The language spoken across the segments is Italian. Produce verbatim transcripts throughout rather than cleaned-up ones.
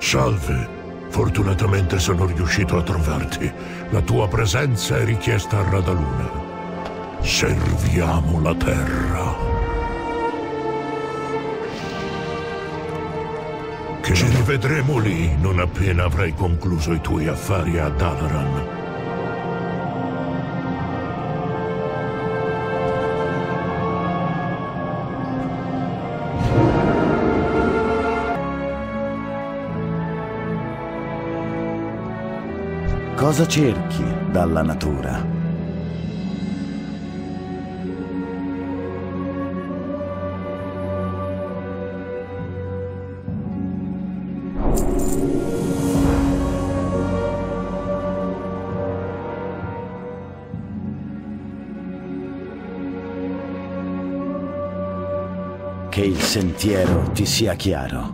Salve. Fortunatamente sono riuscito a trovarti. La tua presenza è richiesta a Radaluna. Serviamo la terra. Che ci rivedremo lì non appena avrai concluso i tuoi affari a Dalaran. Cosa cerchi dalla natura? Che il sentiero ti sia chiaro.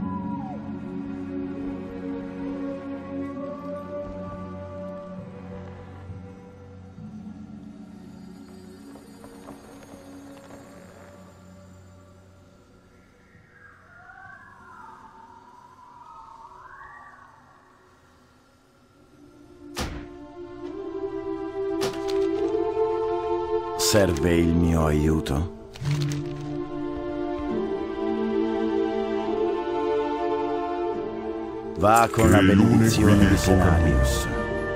Serve il mio aiuto? Va con la benedizione di Cenarius.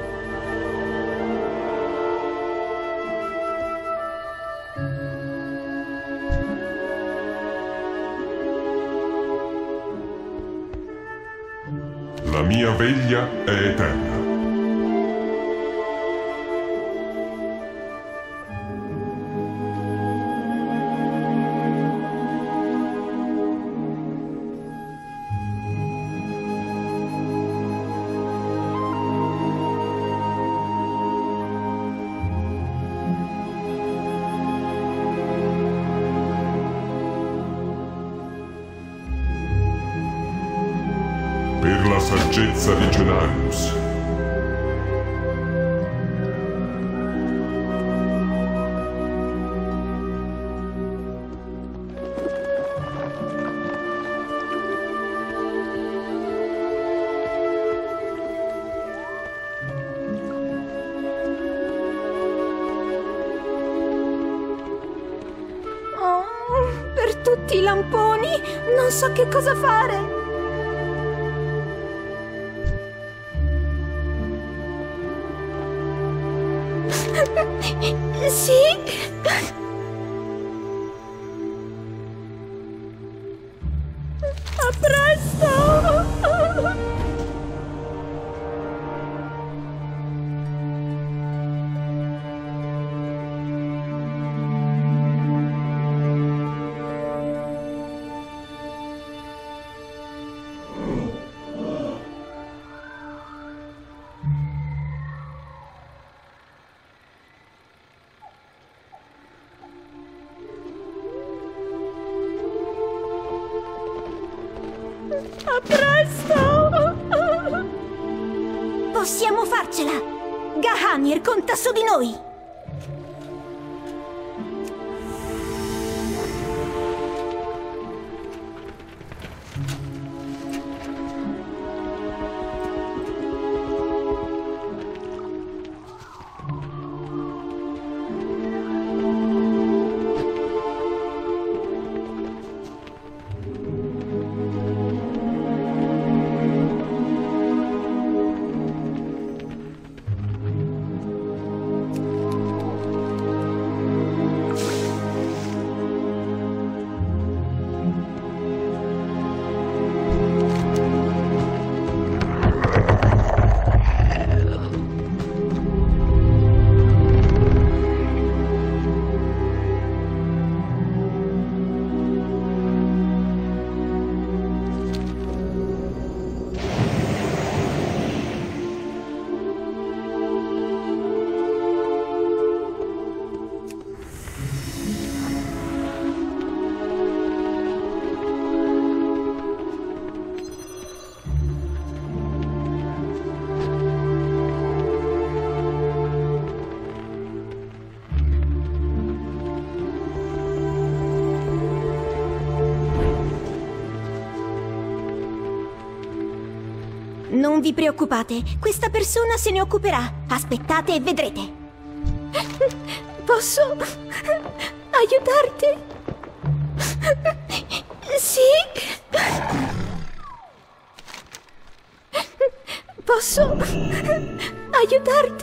La mia veglia è eterna. Per la saggezza di Cenarius. Oh, per tutti i lamponi, non so che cosa fare. Sì? A presto! A presto! Possiamo farcela! Gahanir conta su di noi! Non vi preoccupate, questa persona se ne occuperà. Aspettate e vedrete. Posso aiutarti? Sì? Posso aiutarti?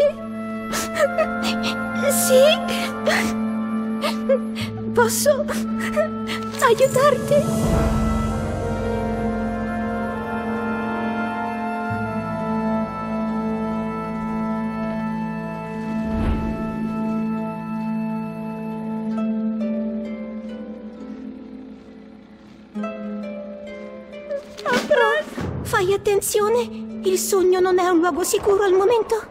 Sì? Posso aiutarti? Fai attenzione, il sogno non è un luogo sicuro al momento.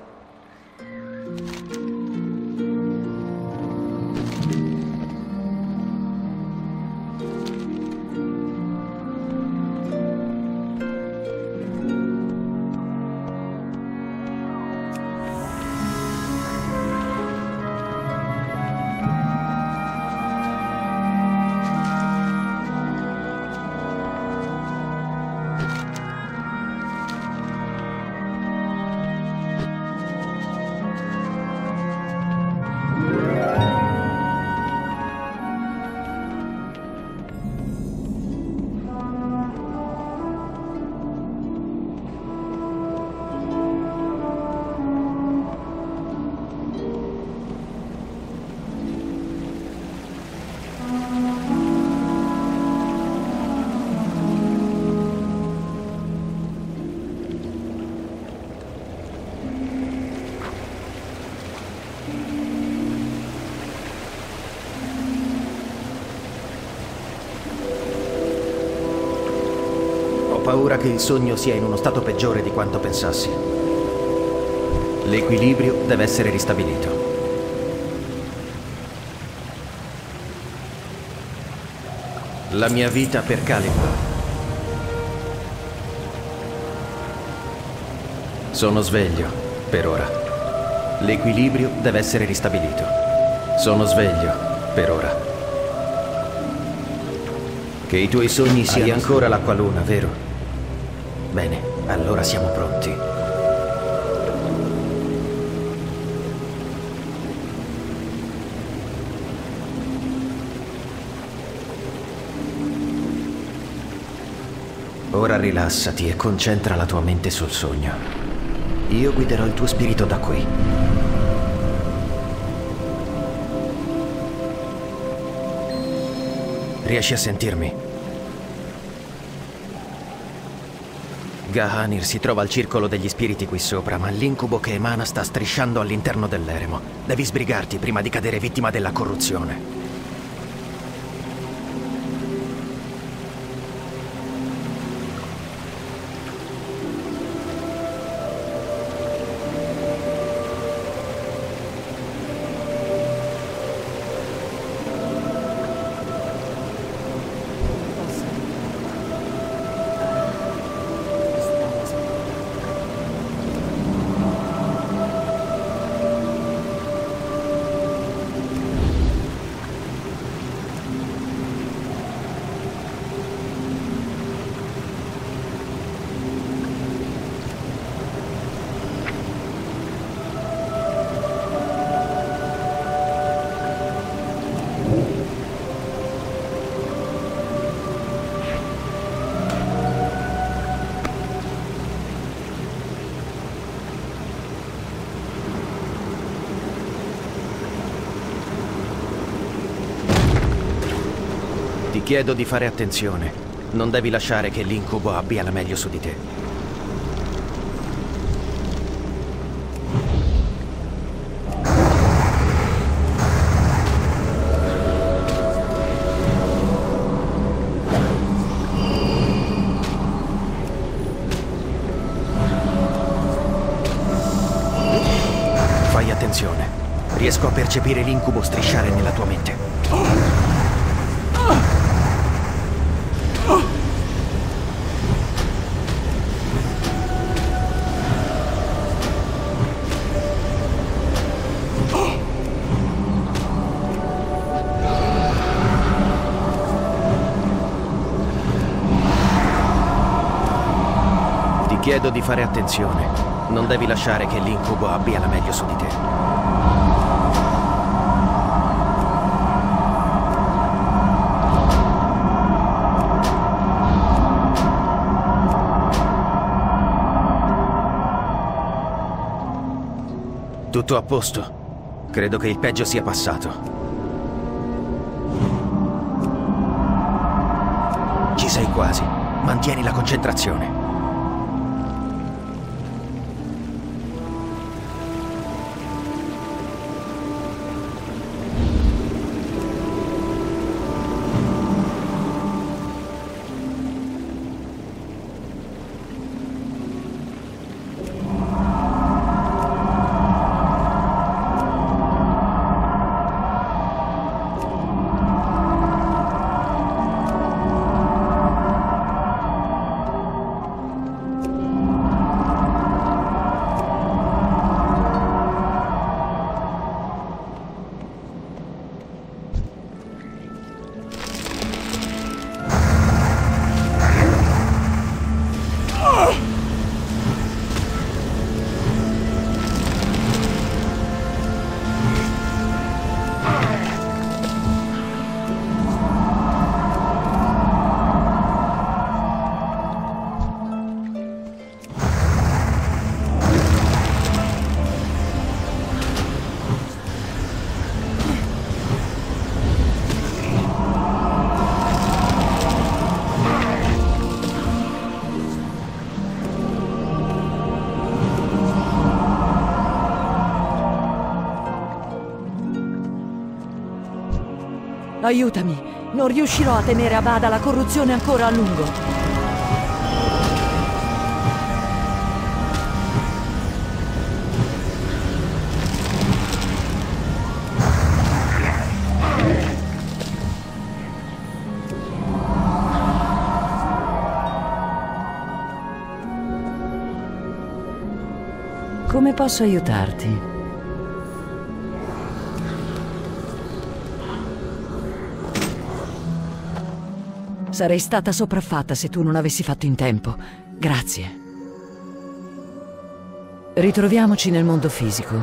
Ho paura che il sogno sia in uno stato peggiore di quanto pensassi. L'equilibrio deve essere ristabilito. La mia vita per Kalimdor. Sono sveglio, per ora. L'equilibrio deve essere ristabilito. Sono sveglio, per ora. Che i tuoi sogni siano... Hai ancora l'acqua luna, vero? Bene, allora siamo pronti. Ora rilassati e concentra la tua mente sul sogno. Io guiderò il tuo spirito da qui. Riesci a sentirmi? Gahanir si trova al circolo degli spiriti qui sopra, ma l'incubo che emana sta strisciando all'interno dell'eremo. Devi sbrigarti prima di cadere vittima della corruzione. Ti chiedo di fare attenzione. Non devi lasciare che l'incubo abbia la meglio su di te. Fai attenzione. Riesco a percepire l'incubo strisciare nella tua mente. chiedo di fare attenzione. Non devi lasciare che l'incubo abbia la meglio su di te. Tutto a posto? Credo che il peggio sia passato. Ci sei quasi. Mantieni la concentrazione. Aiutami, non riuscirò a tenere a bada la corruzione ancora a lungo. Come posso aiutarti? Sarei stata sopraffatta se tu non avessi fatto in tempo. Grazie. Ritroviamoci nel mondo fisico.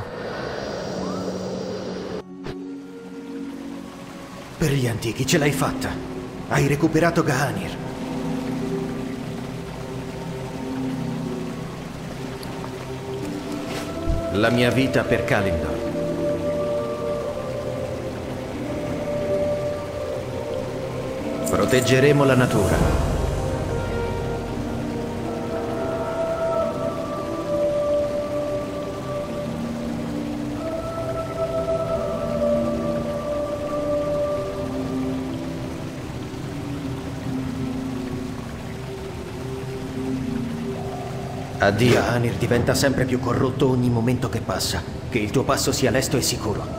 Per gli antichi ce l'hai fatta. Hai recuperato Gahanir. La mia vita per Kalimdor. Proteggeremo la natura. Addio, Hanir diventa sempre più corrotto ogni momento che passa. Che il tuo passo sia lesto e sicuro.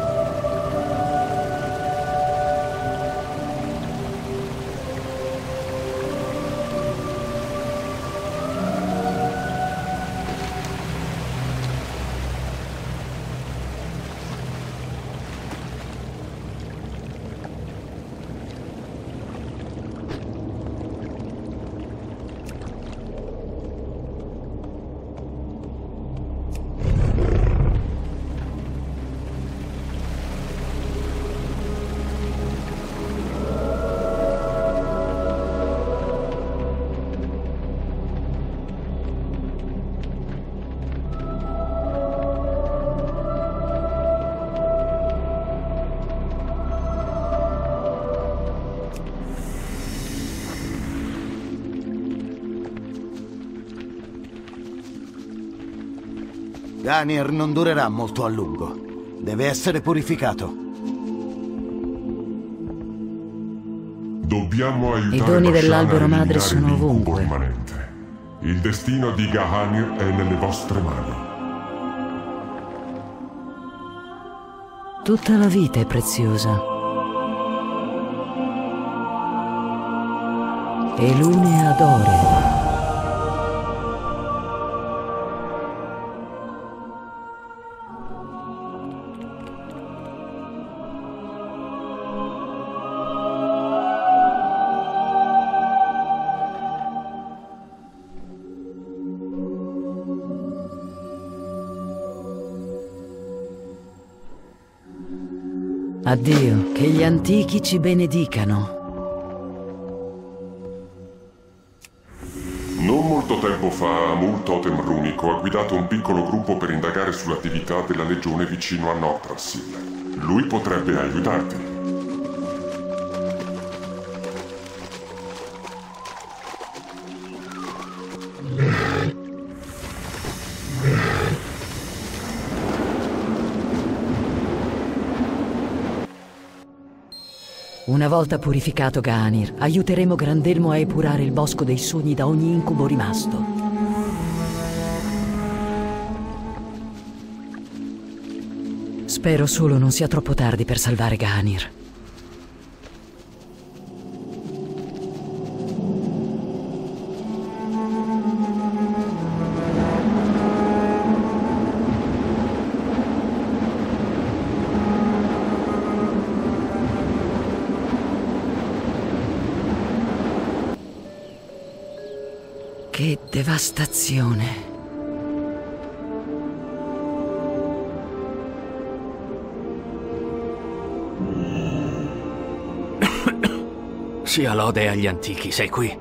Gahanir non durerà molto a lungo. Deve essere purificato. Dobbiamo aiutare I doni Bashar dell'albero a madre eliminare sono l'incubo ovunque. rimanente. Il destino di Gahanir è nelle vostre mani. Tutta la vita è preziosa. E lune adore. Addio, che gli antichi ci benedicano. Non molto tempo fa, Amul Totem Runico ha guidato un piccolo gruppo per indagare sull'attività della Legione vicino a Nordrassil. Lui potrebbe aiutarti. Una volta purificato Gahanir, aiuteremo Grandelmo a epurare il bosco dei sogni da ogni incubo rimasto. Spero solo non sia troppo tardi per salvare Gahanir. Che devastazione. Sia lode agli antichi, sei qui.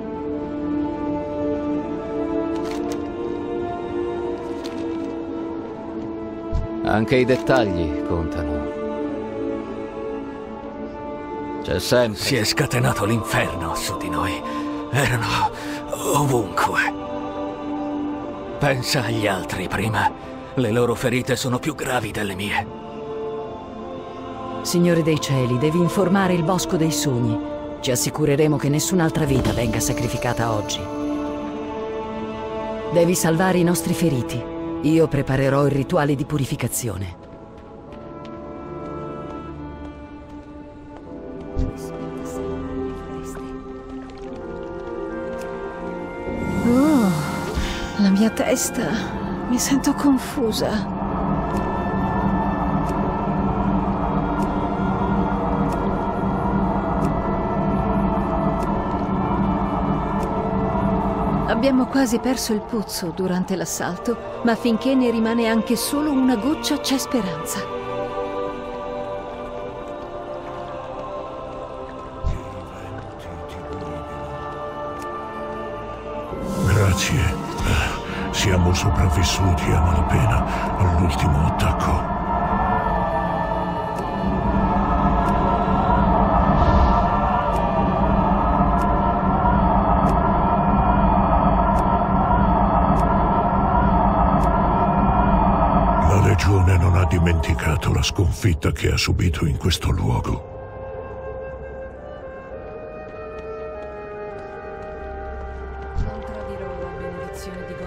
Anche i dettagli contano. C'è sempre... Si è scatenato l'inferno su di noi. Erano ovunque. Pensa agli altri prima. Le loro ferite sono più gravi delle mie. Signore dei cieli, devi informare il bosco dei sogni. Ci assicureremo che nessun'altra vita venga sacrificata oggi. Devi salvare i nostri feriti. Io preparerò il rituale di purificazione. Oh, la mia testa. Mi sento confusa. Abbiamo quasi perso il pozzo durante l'assalto, ma finché ne rimane anche solo una goccia c'è speranza. Grazie. Siamo sopravvissuti a malapena all'ultimo attacco. La Legione non ha dimenticato la sconfitta che ha subito in questo luogo. Non tradirò la benedizione di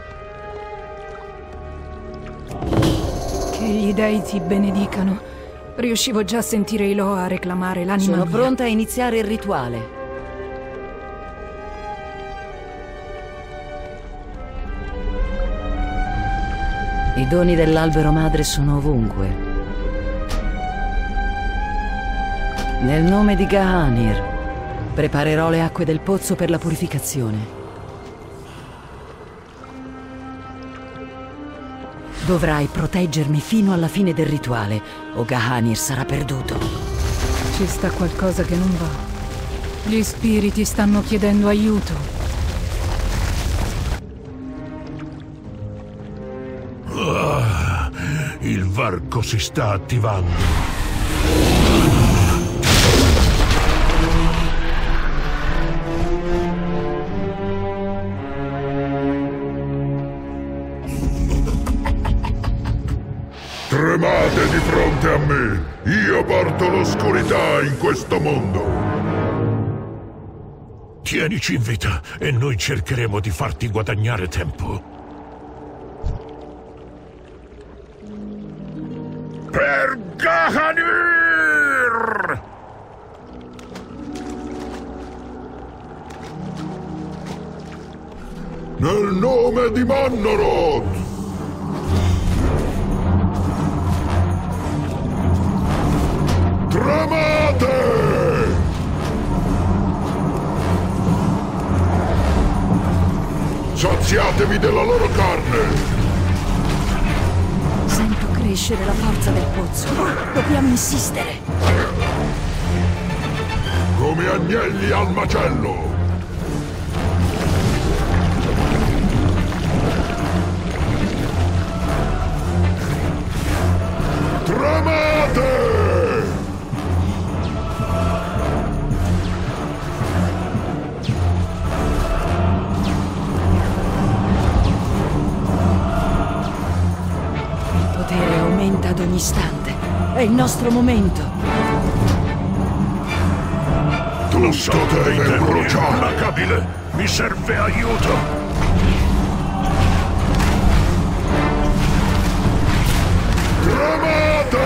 Gonk. Che gli dei ti benedicano. Riuscivo già a sentire Iloa reclamare l'anima Sono mia. pronta a iniziare il rituale. I doni dell'albero madre sono ovunque. Nel nome di Gahanir, preparerò le acque del pozzo per la purificazione. Dovrai proteggermi fino alla fine del rituale, o Gahanir sarà perduto. Ci sta qualcosa che non va. Gli spiriti stanno chiedendo aiuto. Ah, il varco si sta attivando. Tremate di fronte a me! Io porto l'oscurità in questo mondo! Tienici in vita e noi cercheremo di farti guadagnare tempo. Per Gahanir! Nel nome di Mannoroth! Tremate! Saziatevi della loro carne! Sento crescere crescere la forza del pozzo. Dobbiamo insistere. Come agnelli al macello! Tremate! Il potere aumenta ad ogni istante. È il nostro momento. Tutto deve bruciare! Implacabile! Mi serve aiuto! Tremate!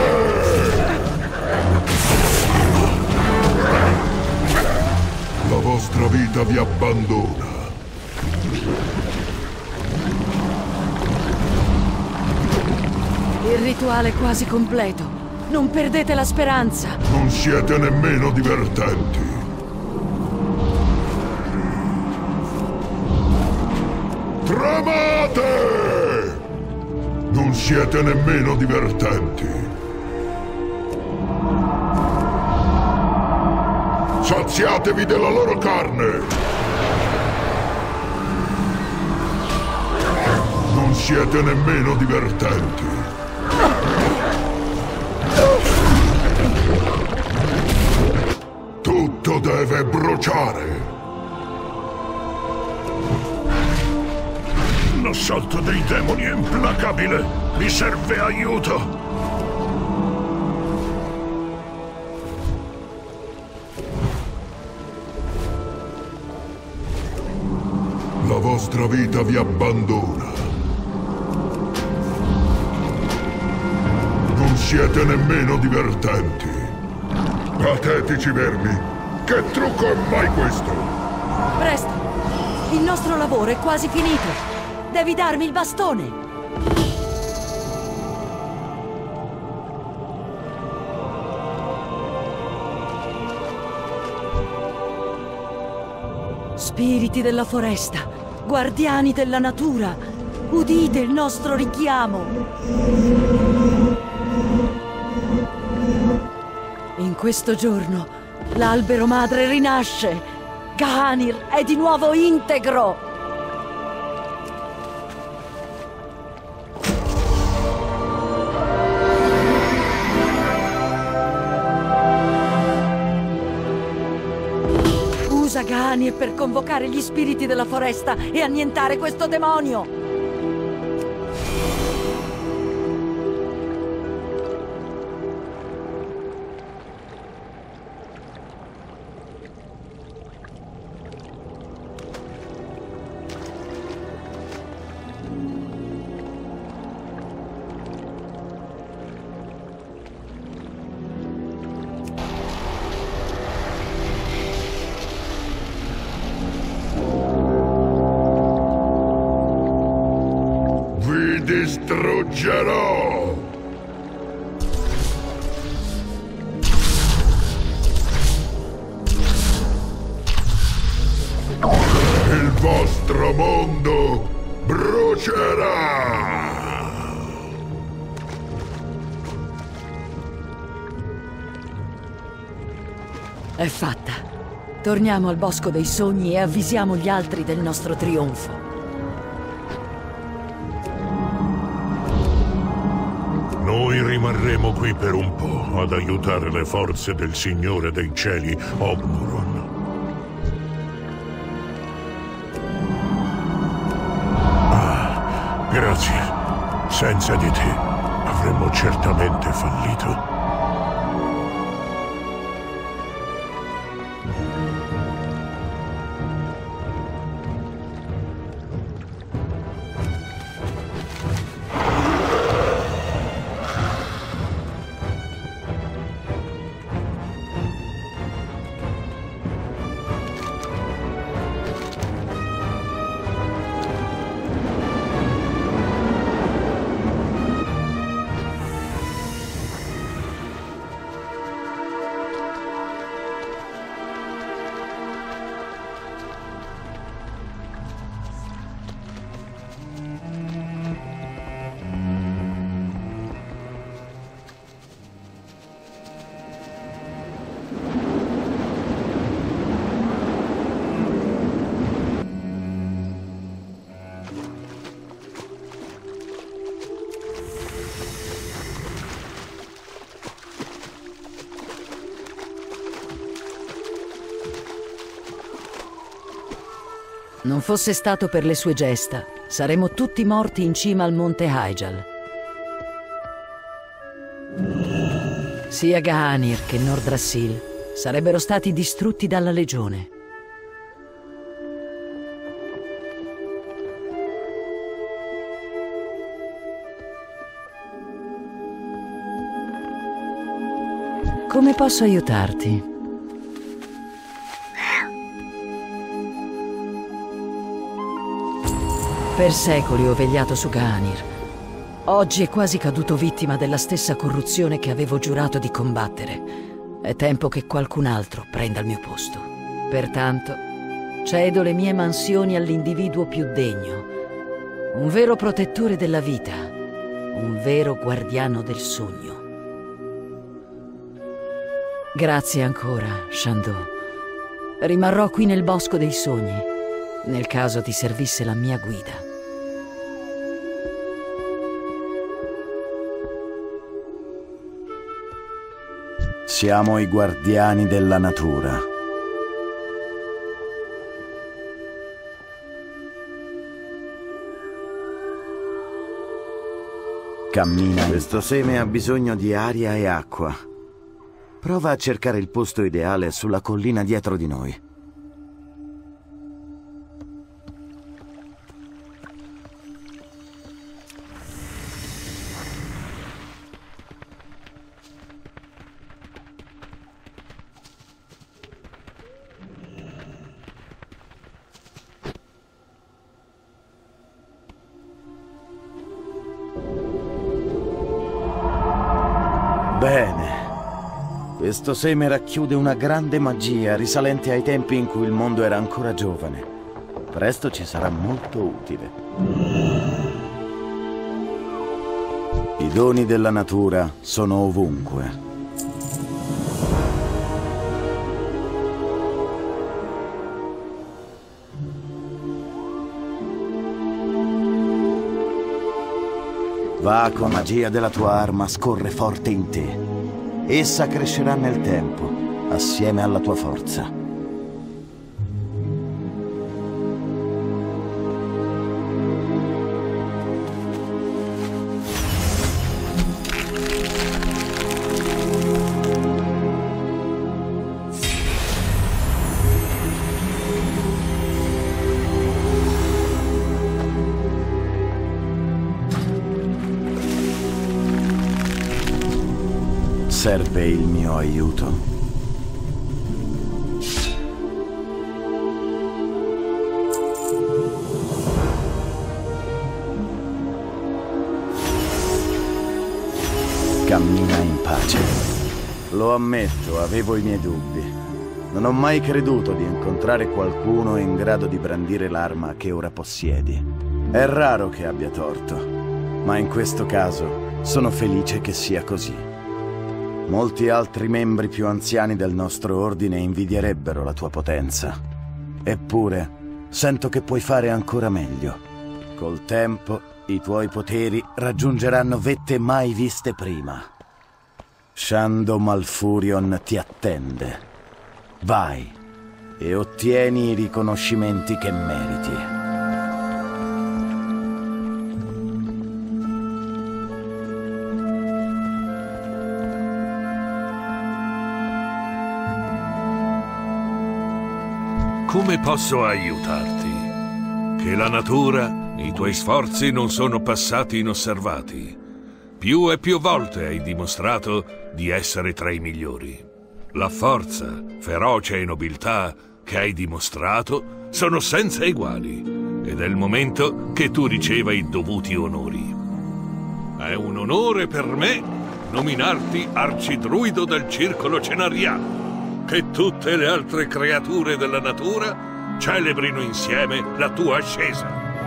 La vostra vita vi abbandona. Il rituale è quasi completo. Non perdete la speranza. Non siete nemmeno divertenti. Tremate! Non siete nemmeno divertenti. Saziatevi della loro carne! Non siete nemmeno divertenti. Tutto deve bruciare! L'assalto dei demoni è implacabile! Mi serve aiuto! La vostra vita vi abbandona. Non siete nemmeno divertenti. Patetici vermi! Che trucco è mai questo? Presto! Il nostro lavoro è quasi finito. Devi darmi il bastone! Spiriti della foresta, guardiani della natura, udite il nostro richiamo! In questo giorno, l'albero madre rinasce! Gahanir è di nuovo integro! Usa Gahanir per convocare gli spiriti della foresta e annientare questo demonio! Distruggerò! Il vostro mondo brucerà! È fatta. Torniamo al Bosco dei Sogni e avvisiamo gli altri del nostro trionfo. Noi rimarremo qui per un po' ad aiutare le forze del Signore dei Cieli, Ogmuron. Ah, grazie. Senza di te avremmo certamente fallito. Non fosse stato per le sue gesta, saremmo tutti morti in cima al monte Hyjal. Sia Gahanir che Nordrassil sarebbero stati distrutti dalla Legione. Come posso aiutarti? Per secoli ho vegliato su Gahanir. Oggi è quasi caduto vittima della stessa corruzione che avevo giurato di combattere. È tempo che qualcun altro prenda il mio posto. Pertanto, cedo le mie mansioni all'individuo più degno. Un vero protettore della vita. Un vero guardiano del sogno. Grazie ancora, Shandô. Rimarrò qui nel Bosco dei Sogni, nel caso ti servisse la mia guida. Siamo i guardiani della natura. Cammina. Questo seme ha bisogno di aria e acqua. Prova a cercare il posto ideale sulla collina dietro di noi. Bene. Questo seme racchiude una grande magia risalente ai tempi in cui il mondo era ancora giovane. Presto ci sarà molto utile. I doni della natura sono ovunque. Va con la magia della tua arma, scorre forte in te. Essa crescerà nel tempo, assieme alla tua forza. Serve il mio aiuto? Cammina in pace. Lo ammetto, avevo i miei dubbi. Non ho mai creduto di incontrare qualcuno in grado di brandire l'arma che ora possiedi. È raro che abbia torto, ma in questo caso sono felice che sia così. Molti altri membri più anziani del nostro ordine invidierebbero la tua potenza. Eppure, sento che puoi fare ancora meglio. Col tempo, i tuoi poteri raggiungeranno vette mai viste prima. Shandô Malfurion ti attende. Vai e ottieni i riconoscimenti che meriti. Come posso aiutarti? Che la natura, i tuoi sforzi non sono passati inosservati. Più e più volte hai dimostrato di essere tra i migliori. La forza, ferocia e nobiltà che hai dimostrato sono senza eguali ed è il momento che tu riceva i dovuti onori. È un onore per me nominarti arcidruido del circolo cenariano. Che tutte le altre creature della natura celebrino insieme la tua ascesa.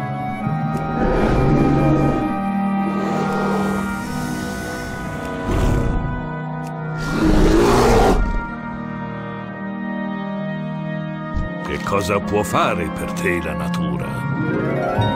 Che cosa può fare per te la natura?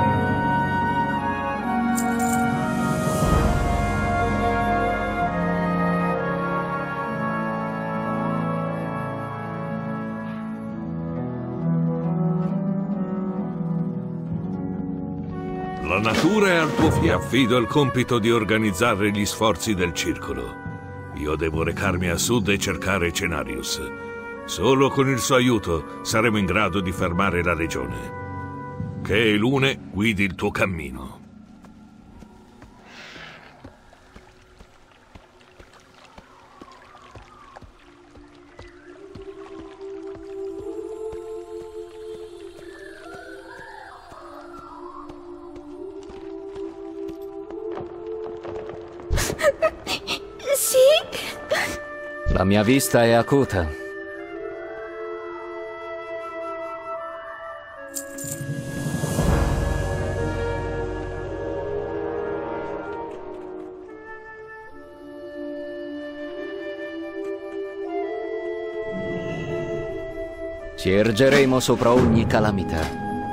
La natura è al tuo fianco. Affido il compito di organizzare gli sforzi del circolo. Io devo recarmi a sud e cercare Cenarius. Solo con il suo aiuto saremo in grado di fermare la regione. Che Elune guidi il tuo cammino. Sì? La mia vista è acuta. Ci ergeremo sopra ogni calamità.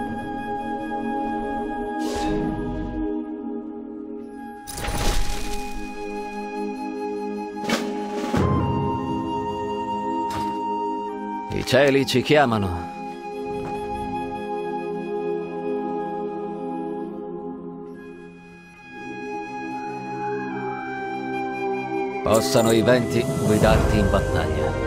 I cieli ci chiamano. Possano i venti guidarti in battaglia.